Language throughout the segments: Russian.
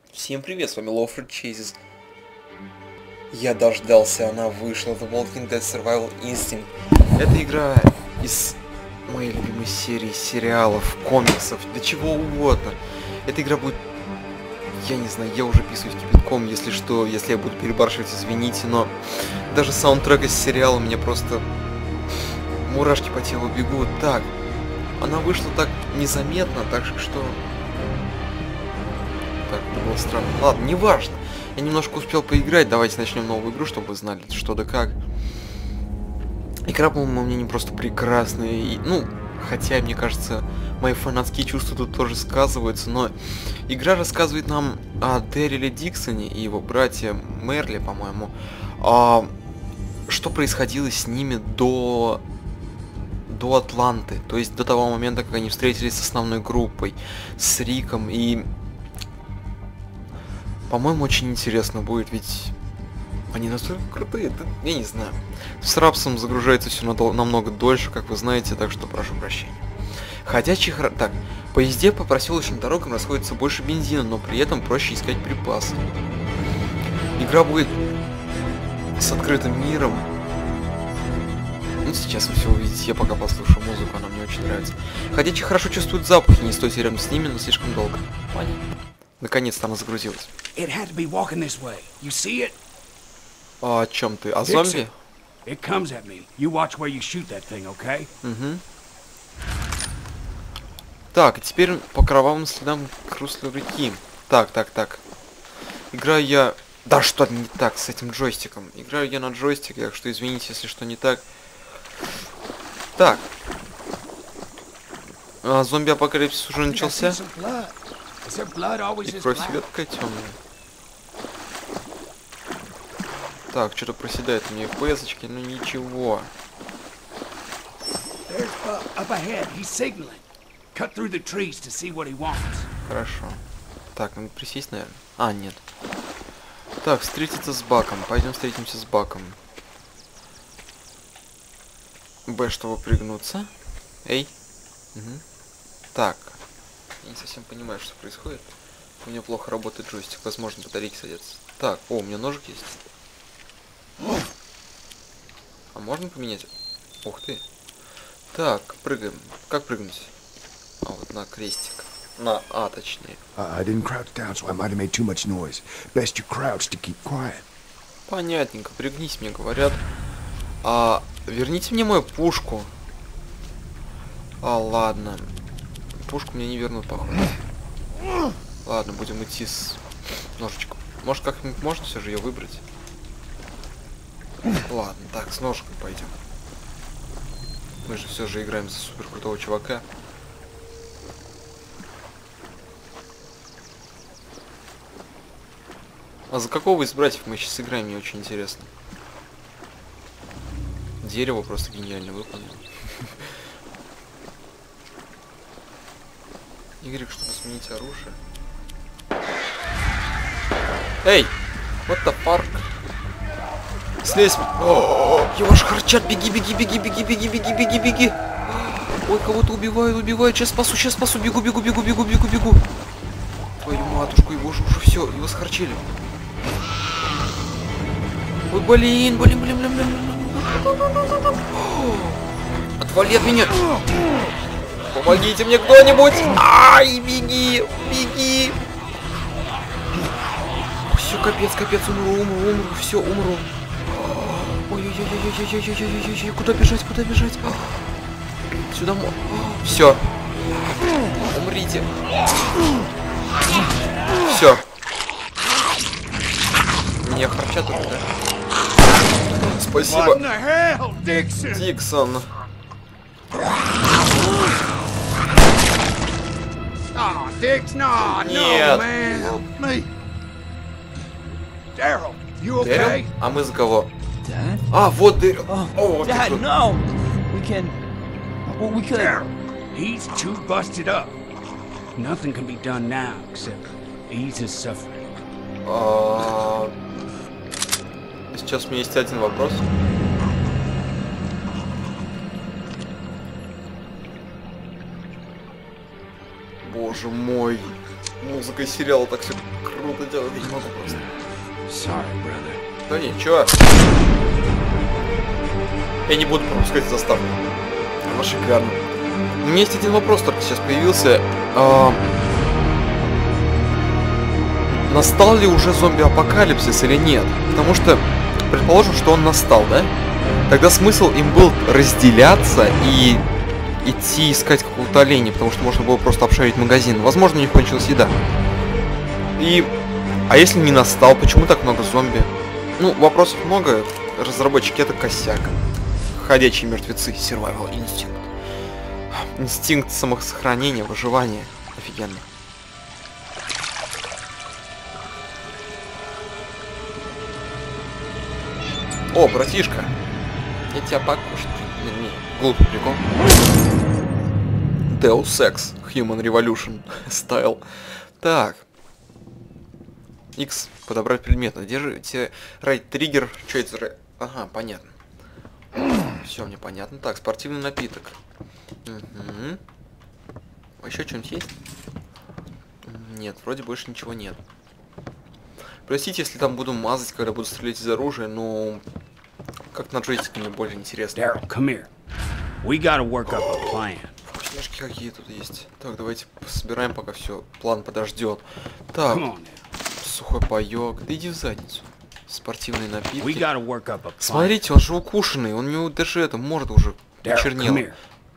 Всем привет, с вами Lawford Chases. Я дождался, она вышла. The Walking Dead Survival Instinct. Это игра из моей любимой серии сериалов, комиксов, для чего угодно. Эта игра будет... Я не знаю, я уже писаюсь кипятком, если что, если я буду перебарщивать, извините, но даже саундтрек из сериала мне просто... Мурашки по телу бегут. Так, она вышла так незаметно, так что... Так, это было странно. Ладно, неважно. Я немножко успел поиграть. Давайте начнем новую игру, чтобы вы знали, что да как. Игра, по-моему, мне не просто прекрасная. И, ну, хотя, мне кажется, мои фанатские чувства тут тоже сказываются. Но игра рассказывает нам о Дэриле Диксоне и его братья Мерли, по-моему. Что происходило с ними до Атланты. То есть до того момента, как они встретились с основной группой. С Риком и... По-моему, очень интересно будет, ведь они настолько крутые, да, я не знаю. С рапсом загружается все намного дольше, как вы знаете, так что прошу прощения. Ходячий Так, по езде по проселочным дорогам расходится больше бензина, но при этом проще искать припасы. Игра будет с открытым миром. Ну, сейчас вы все увидите, я пока послушаю музыку, она мне очень нравится. Ходячие хорошо чувствуют запахи, не стойте рядом с ними, но слишком долго. Понятно. Наконец-то она загрузилась. А о чем ты? О зомби? Угу. Так, и теперь по кровавым следам к руслу реки. Так. Играю я... Да что не так с этим джойстиком? Играю я на джойстике, так что извините, если что не так. Так. Зомби-апокалипсис уже начался. И кровь всегда такая темная. Так, что-то проседает у меня FPS-очки, но ничего. Хорошо. Так, надо присесть, наверное. А, нет. Так, встретиться с Баком. Пойдем встретимся с Баком. Б, чтобы пригнуться. Эй. Угу. Так. Я не совсем понимаю, что происходит. У меня плохо работает джойстик. Возможно, батарейки садятся. Так, о, у меня ножик есть. А можно поменять? Ух ты. Так, прыгаем. Как прыгнуть? А, вот на крестик. На А, точнее. Понятненько, пригнись, мне говорят. Верните мне мою пушку. Ладно. Пушку мне не вернут, походу. Ладно, будем идти с ножичком. Может, как-нибудь можно все же ее выбрать? Ладно, так, с ножиком пойдем. Мы же все же играем за супер крутого чувака. А за какого из братьев мы сейчас играем, мне очень интересно. Дерево просто гениально выполнено. Y, чтобы сменить оружие. Эй! What the fuck? Слезь! Его ж харчат! Беги! Ой, кого-то убивают! Сейчас спасу! Бегу! Твою матушку, его же уже все, его схарчили. Ой, блин! Отвали от меня! Помогите мне кто-нибудь! Ай, беги! Все, капец, умру, все, умру. Ой, куда бежать? Сюда, все. Умрите. Все. Меня харчат уже, да? Спасибо. Диксон. Нет. Дэрил? А мы за кого? А, вот Дэрил. О, Dad, no. We could. He's too busted up. Nothing can be done now except ease his suffering. Сейчас у меня есть один вопрос. Боже мой. Музыка из сериала так все круто делает, я не могу просто. Sorry, brother. Да ничего. Я не буду пропускать заставку. Она шикарна. У меня есть один вопрос только сейчас появился. Настал ли уже зомби-апокалипсис или нет? Потому что, предположим, что он настал, да? Тогда смысл им был разделяться и идти искать какого-то оленя, потому что можно было просто обшарить магазин. Возможно, у них кончилась еда. А если не настал, почему так много зомби? Ну, вопросов много. Разработчики — это косяк. Ходячие мертвецы. Survival instinct. Инстинкт самосохранения, выживания. Офигенно. О, братишка. Я тебя покушать. Не, глупый прикол. Deus Ex Human Revolution Style. Так. X. Подобрать предмет. Держите right триггер. Что это за... Ага, понятно. Все мне понятно. Так, спортивный напиток. Угу. А еще что-нибудь есть? Нет, вроде больше ничего нет. Простите, если там буду мазать, когда буду стрелять из оружия, но как на джойстике мне более интересно. Daryl, come here. We gotta work up a plan. Вкусняшки какие тут есть. Так, давайте собираем, пока все. План подождет. Так, сухой паёк. Да иди в задницу. Спортивные напитки. Смотрите, он же укушенный. Он у него даже это морда уже почернела.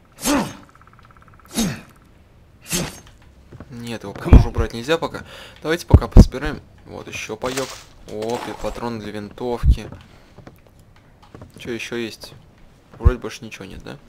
Нет, его уже брать нельзя пока. Давайте пока пособираем. Вот еще паёк. О, патрон для винтовки. Что еще есть? Вроде больше ничего нет, да?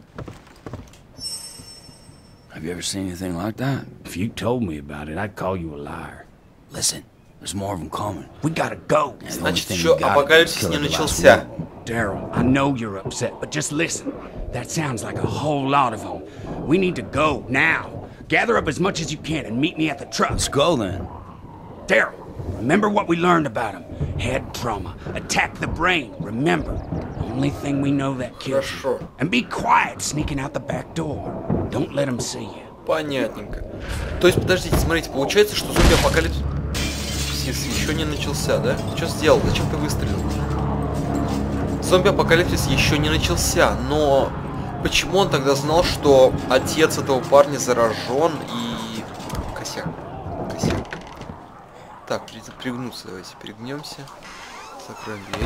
Have you ever seen anything like that? If you told me about it, I'd call you a liar. Listen, there's more of them coming. We gotta go. Значит, еще апокалипсис не начался. Daryl, I know you're upset, but just listen. That sounds like a whole lot of them. We need to go now. Gather up as much as you can and meet me at the truck. Let's go then. Daryl, remember what we learned about him. Head trauma. Attack the brain. Remember. Only thing we know that kills you. And be quiet sneaking out the back door. Don't let him see you. Понятненько. То есть, подождите, смотрите, получается, что зомби-апокалипсис еще не начался, да? Ты что сделал? Зачем ты выстрелил? Зомби-апокалипсис еще не начался, но почему он тогда знал, что отец этого парня заражен и... Косяк. Так, пригнуться, давайте пригнемся. Закроем дверь.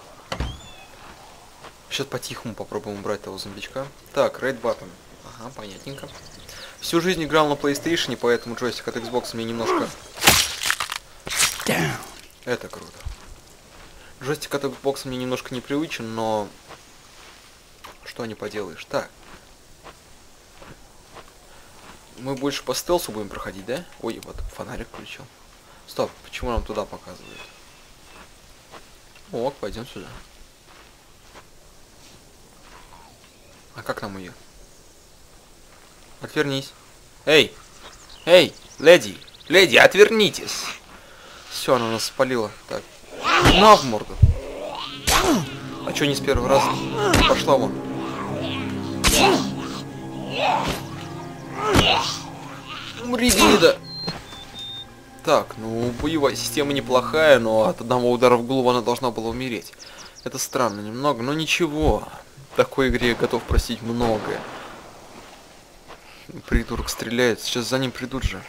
Сейчас по-тихому попробуем убрать того зомбичка. Так, Raid Button. Ага, понятненько. Всю жизнь играл на PlayStation, поэтому джойстик от Xbox мне немножко... Это круто. Джойстик от Xbox мне немножко непривычен, но... Что не поделаешь. Так. Мы больше по стелсу будем проходить, да? Ой, вот фонарик включил. Стоп, почему нам туда показывают? Ок, пойдем сюда. А как нам ее? Отвернись. Эй! Эй! Леди, отвернитесь! Все, она нас спалила. Так. На в морду. А чё не с первого раза? Пошла вон. Умри, гнида! Так, ну, боевая система неплохая, но от одного удара в голову она должна была умереть. Это странно немного, но ничего. В такой игре я готов простить многое. Придурок стреляет, сейчас за ним придут же.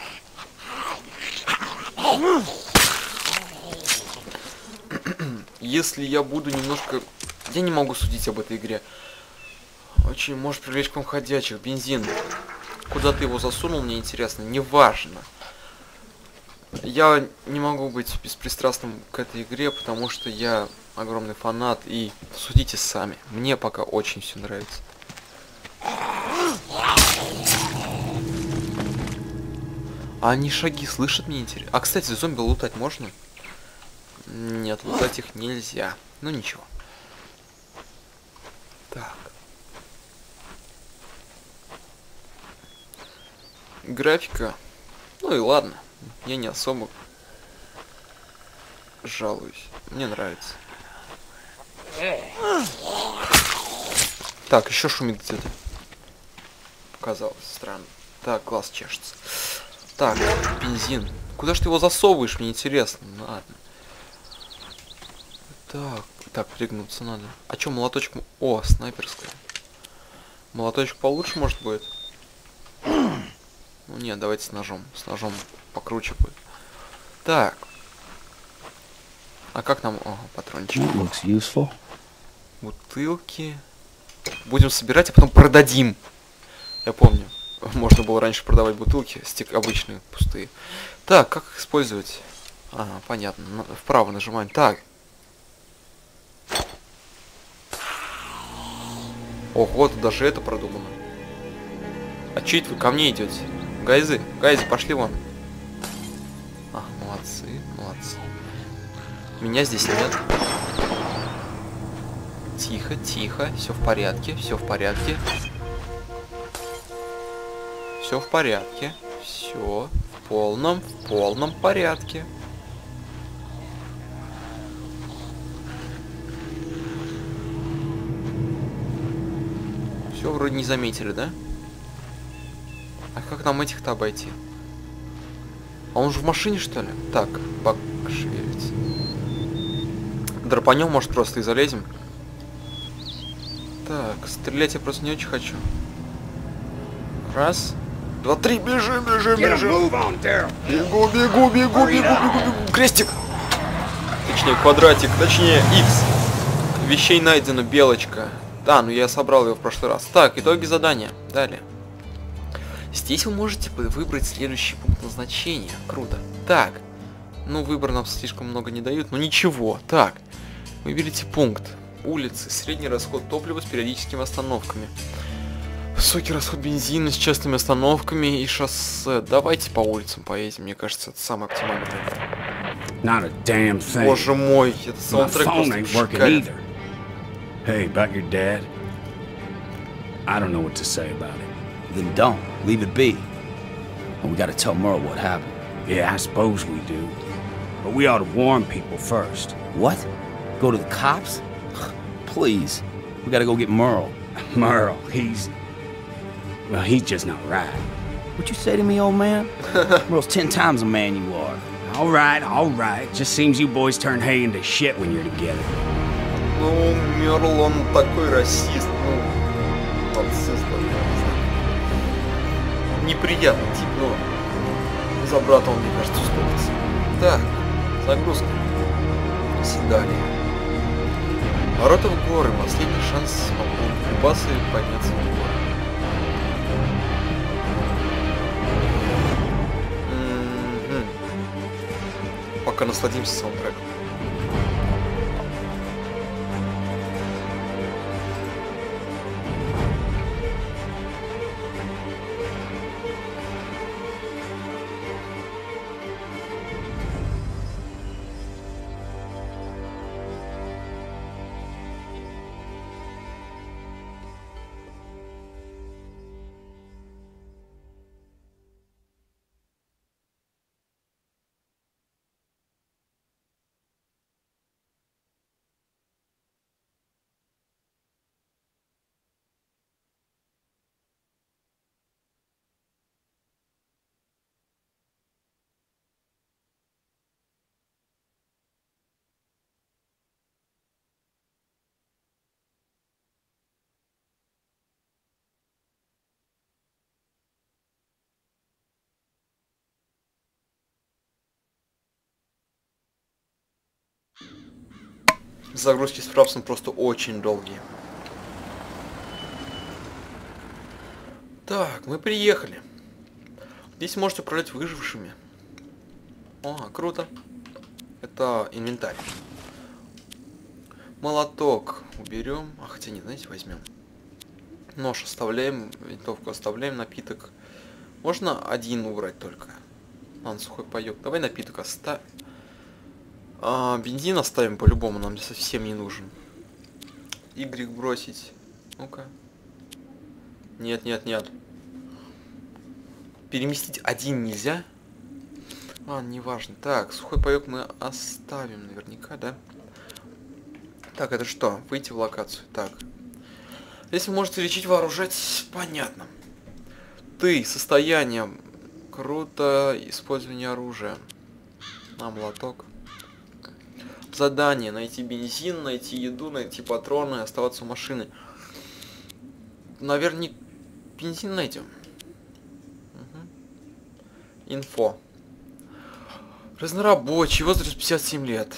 Если я буду немножко... Я не могу судить об этой игре. Очень может привлечь к вам ходячих. Бензин. Куда ты его засунул, мне интересно. Неважно. Я не могу быть беспристрастным к этой игре, потому что я огромный фанат. И судите сами. Мне пока очень все нравится. А они шаги слышат, мне интересно. А, кстати, зомби лутать можно? Нет, лутать их нельзя. Ну ничего. Так. Графика. Ну и ладно. Я не особо жалуюсь. Мне нравится. Так, еще шумит где-то. Показалось странно. Так, глаз чешется. Так, бензин. Куда ж ты его засовываешь, мне интересно. Ну, ладно. Так, пригнуться надо. А чё, молоточек? О, снайперская. Молоточек получше, может, будет? Ну нет, давайте с ножом. С ножом покруче будет. Так. А как нам... О, патрончики. Бутылки. Будем собирать, а потом продадим. Я помню. Можно было раньше продавать бутылки, обычные, пустые. Так, как их использовать? Ага, понятно. Вправо нажимаем. Так. Ого, тут даже это продумано. А чё это вы ко мне идете? Гайзы, пошли вон. Ага, молодцы. Меня здесь нет. Тихо, все в порядке. Все в порядке. Все в полном порядке. Все вроде не заметили, да? А как нам этих-то обойти? А он же в машине, что ли? Так, бак шевелится. Драпанем, может, просто и залезем. Так, стрелять я просто не очень хочу. Раз, два, три, бежим. Бегу. Крестик. Точнее, квадратик, точнее, X. Вещей найдено, белочка. Да, ну я собрал его в прошлый раз. Так, итоги задания. Далее. Здесь вы можете выбрать следующий пункт назначения. Круто. Так. Ну, выбор нам слишком много не дают, но ничего. Так. Выберите пункт. Улицы. Средний расход топлива с периодическими остановками. Высокий расход бензина с частыми остановками и шоссе. Давайте по улицам поедем. Мне кажется, это самый оптимальный вариант. Боже мой, это саундтрек просто шикарен. Hey, about your dad? I don't know what to say about it. Then don't. Leave it be. And we gotta tell Merle what happened. Yeah, I suppose we do. But we ought to warn people first. What? Go to the cops? Please. We gotta go get Merle. Merle, well, he's just not right. What you say to me, old man? Merle's 10 times the man you are. All right. Just seems you boys turn hay into shit when you're together. Ну, Мерл, он такой расист, ну, нацист, неприятный тип, но за брата он, мне кажется, уступится. Так, загрузка. Свидание. Ворота в горы, последний шанс пополнить припасы и подняться в горы. Пока насладимся саундтреком. Загрузки с Фрапсом просто очень долгие. Так, мы приехали. Здесь можете управлять выжившими. О, круто. Это инвентарь. Молоток уберем. А хотя нет, знаете, возьмем. Нож оставляем, винтовку оставляем, напиток. Можно один убрать только. Ладно, сухой паёк. Давай напиток оставим. Бензин оставим по-любому, нам совсем не нужен. Y бросить. Ну-ка. Нет. Переместить один нельзя. Неважно. Так, сухой паёк мы оставим наверняка, да? Так, это что? Выйти в локацию. Так. Если вы можете лечить, вооружать, понятно. Ты, состояние. Круто. Использование оружия. На молоток. Задание. Найти бензин, найти еду, найти патроны, оставаться у машины. Наверное, бензин найдем. Угу. Инфо. Разнорабочий. Возраст 57 лет.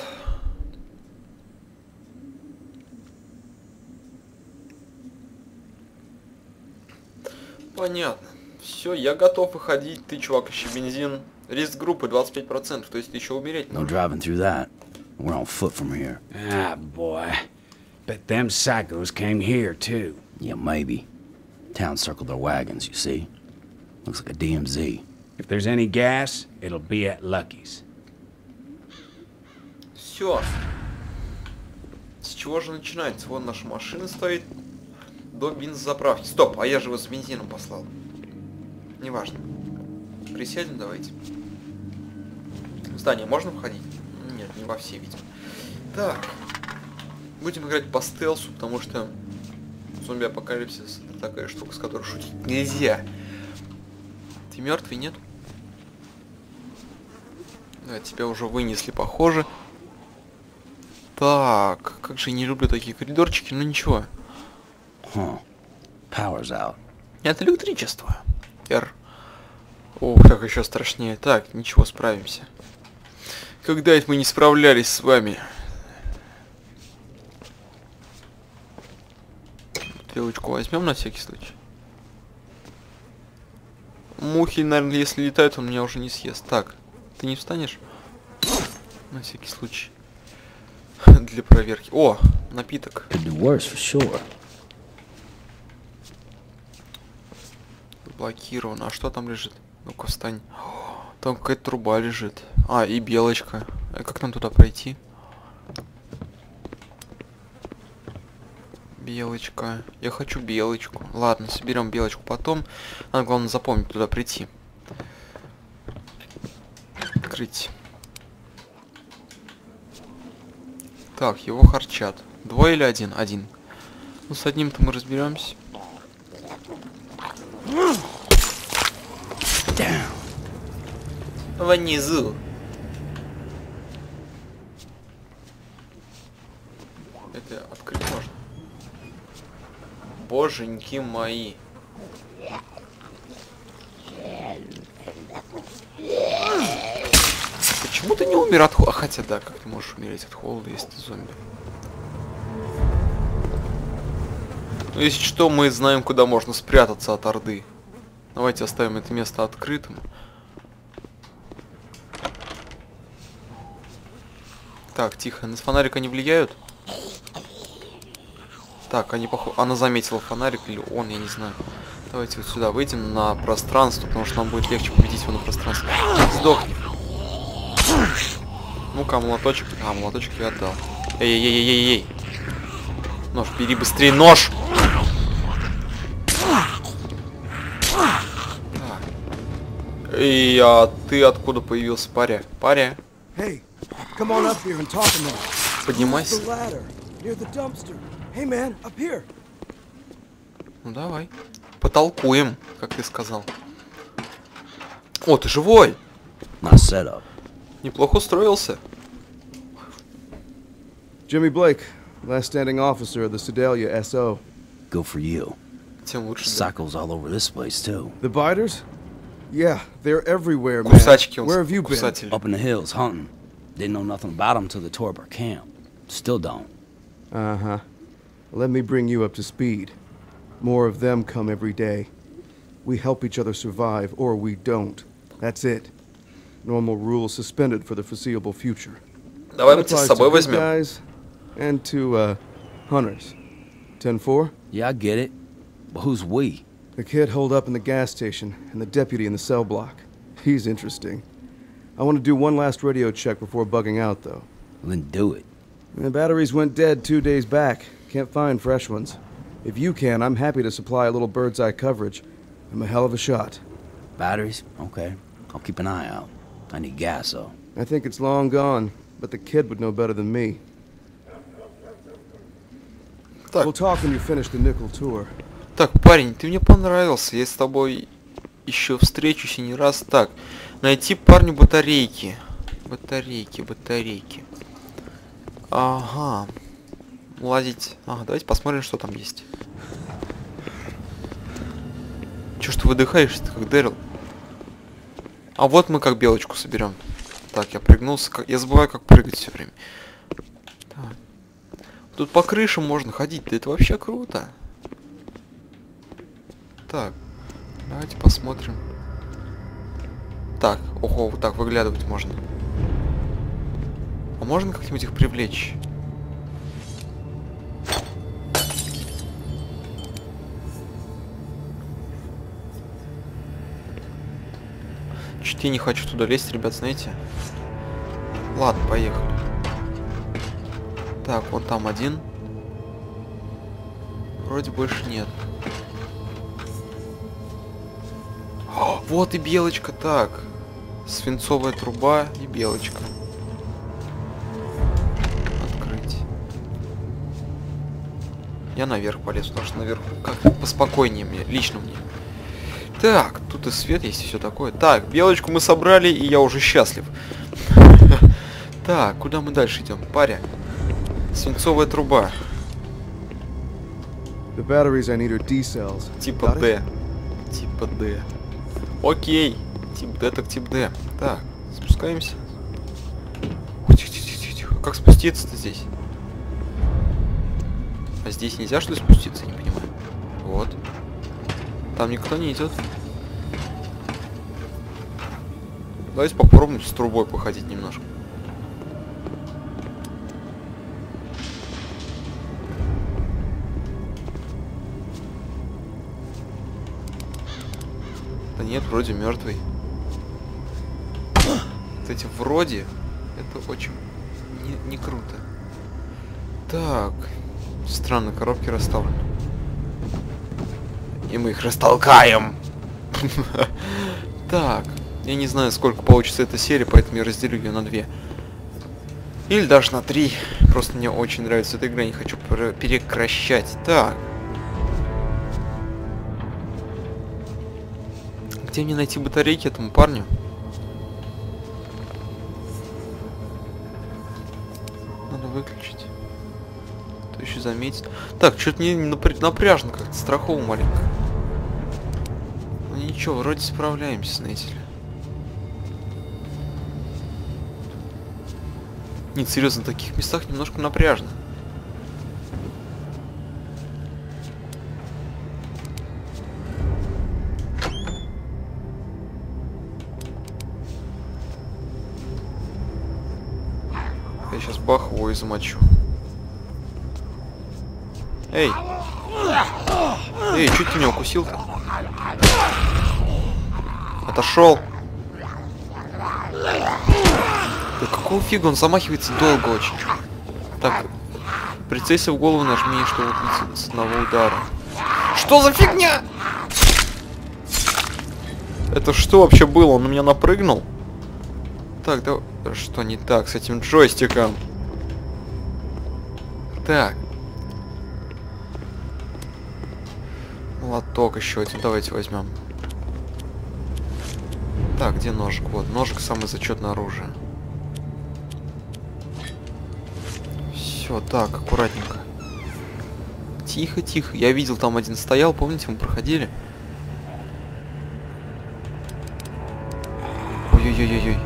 Понятно. Все, я готов выходить. Ты, чувак, ищи бензин. Риск группы 25%, то есть еще умереть. No driving through that. We're on foot from here. Ah, boy. Bet them psychos came here, too. Yeah, maybe. Town circled their wagons, you see? Looks like a DMZ. If there's any gas, it'll be at Lucky's. Все. С чего же начинается? Вон наша машина стоит. До бензозаправки. Стоп, а я же его с бензином послал. Неважно. Присядем, давайте. В здание можно входить? Нет, не во все, видимо. Так. Будем играть по стелсу, потому что зомби-апокалипсис это такая штука, с которой шутить нельзя. Ты мертвый, нет? Да, тебя уже вынесли, похоже. Так, как же я не люблю такие коридорчики, но ничего. Power's out. Это электричество. R. Ох, так еще страшнее. Так, ничего, справимся. Когда это мы не справлялись с вами? Бутылочку возьмем на всякий случай. Мухи, наверное, если летают, он меня уже не съест. Так, ты не встанешь? На всякий случай. Для проверки. О, напиток. Could do worse for sure. Блокировано. А что там лежит? Ну-ка, встань. Там какая-то труба лежит. А, и белочка. А как нам туда пройти? Белочка. Я хочу белочку. Ладно, соберем белочку потом. Надо, главное, запомнить туда прийти. Открыть. Так, его харчат. Двое или один? Один. Ну, с одним-то мы разберемся. Внизу. Это открыть можно? Боженьки мои. Почему ты не умер от холода? Хотя да, как ты можешь умереть от холода, если ты зомби? Ну, если что, мы знаем, куда можно спрятаться от Орды. Давайте оставим это место открытым. Так, тихо. На фонарик они влияют? Так, они похоже... Она заметила фонарик или он, я не знаю. Давайте вот сюда выйдем на пространство, потому что нам будет легче победить его на пространстве. Сдохни. Ну-ка, молоточек. А, молоточек я отдал. Эй-эй-эй-эй-эй. Нож, бери быстрее, нож! И а ты откуда появился, паря? Паря? Поднимайся. Ну давай. Потолкуем, как ты сказал. О, ты живой! Неплохо устроился. Jimmy Blake, last standing officer of the Sedalia SO. Good for you. Тем лучше. Cycles all over this place too. The biters? Yeah, they're everywhere, man. Кусачки, Where have you been? кусатели. Up in the hills hunting. Didn't know nothing about them till the tour of our camp. Still don't. Uh-huh. Let me bring you up to speed. More of them come every day. We help each other survive, or we don't. That's it. Normal rules suspended for the foreseeable future. Давай мы тебя с собой возьмем. Guys and to, hunters. 10-4? Yeah, I get it. But who's we? The kid holed up in the gas station, and the deputy in the cell block. He's interesting. I want to do one last radio check before bugging out, though. Well, then do it. The batteries went dead 2 days back. Can't find fresh ones. If you can, I'm happy to supply a little bird's eye coverage. I'm a hell of a shot. Batteries? Okay. I'll keep an eye out. I need gas, though. I think it's long gone, but the kid would know better than me. Так. We'll talk when you finish the nickel tour. Так, парень, ты мне понравился. Я с тобой еще встречусь и не раз. Так, найти парню батарейки. Батарейки. Ага. Лазить. Ага, давайте посмотрим, что там есть. Чё ж ты выдыхаешься-то, как Дэрил? А вот мы как белочку соберем. Так, я прыгнулся. Я забываю, как прыгать все время. Так. Тут по крышам можно ходить. Да это вообще круто. Так. Давайте посмотрим. Так, ого, вот так выглядывать можно. А можно как-нибудь их привлечь? Чуть я не хочу туда лезть, ребят, знаете? Ладно, поехали. Так, вот там один. Вроде больше нет. О, вот и белочка, так. Свинцовая труба и белочка. Открыть. Я наверх полез, потому что наверху как-то поспокойнее мне, лично мне. Так, тут и свет есть, и все такое. Так, белочку мы собрали, и я уже счастлив. Так, куда мы дальше идем? Паря. Свинцовая труба. Типа Д. Типа Д. Окей. Тип Д так тип Д. Так, спускаемся. Тихо. Как спуститься-то здесь? А здесь нельзя, что ли, спуститься? Я не понимаю. Вот. Там никто не идет. Давайте попробуем с трубой походить немножко. Да нет, вроде мертвый. Кстати, вроде это очень не круто. Так. Странно, коробки расставлены. И мы их растолкаем. Так. Я не знаю, сколько получится эта серия, поэтому я разделю ее на 2. Или даже на 3. Просто мне очень нравится эта игра, не хочу прекращать. Так. Где мне найти батарейки этому парню? Надо выключить. То еще заметить. Так, что-то мне напряжно как-то, страхово маленько. Ну ничего, вроде справляемся, знаете ли. Нет, серьезно, в таких местах немножко напряжно. Я сейчас бах его и замочу. Эй! Эй, чуть ты меня укусил-то? Отошел! Да какого фига, он замахивается долго очень. Так, прицелься в голову, нажми, чтобы убить с одного удара. Что за фигня? Это что вообще было? Он на меня напрыгнул? Так, да что не так с этим джойстиком? Так. Молоток еще один, давайте возьмем. Так, где ножик? Вот, ножик самое зачетное оружие. Все, так, аккуратненько. Тихо, тихо. Я видел, там один стоял, помните, мы проходили? Ой-ой-ой-ой-ой.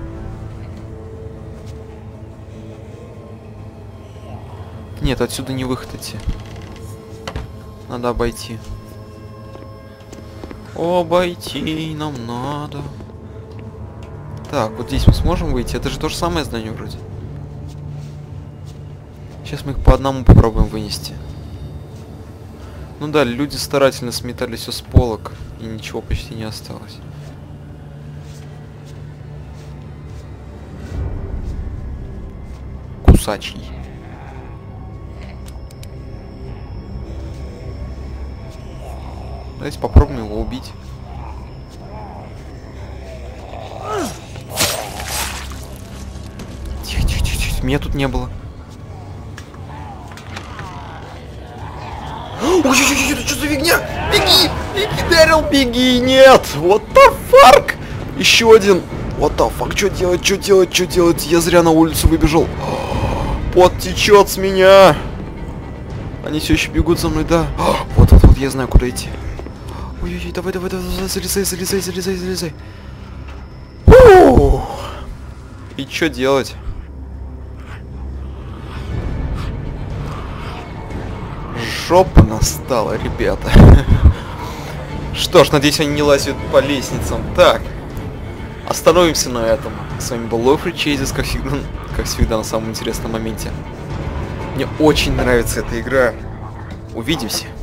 Нет, отсюда не выход идти. Надо обойти. Обойти нам надо. Так, вот здесь мы сможем выйти. Это же то же самое здание вроде. Сейчас мы их по одному попробуем вынести. Ну да, люди старательно сметали все с полок, и ничего почти не осталось. Кусачий. Давайте попробуем его убить. Тихо, тихо, тихо, тихо. Меня тут не было. Ой-ой-ой, это что за фигня? Беги! Беги, Дэрил, беги! Нет! What the fuck? Еще один! What the fuck? Что делать? Что делать? Что делать? Я зря на улицу выбежал. Пот течет с меня! Они все еще бегут за мной, да? Вот, я знаю, куда идти. Ой-ой-ой, давай, залезай. И что делать? Жопа настала, ребята. Что ж, надеюсь, они не лазят по лестницам. Так, остановимся на этом. С вами был Лофри Чейзис, как всегда, на самом интересном моменте. Мне очень нравится эта игра. Увидимся.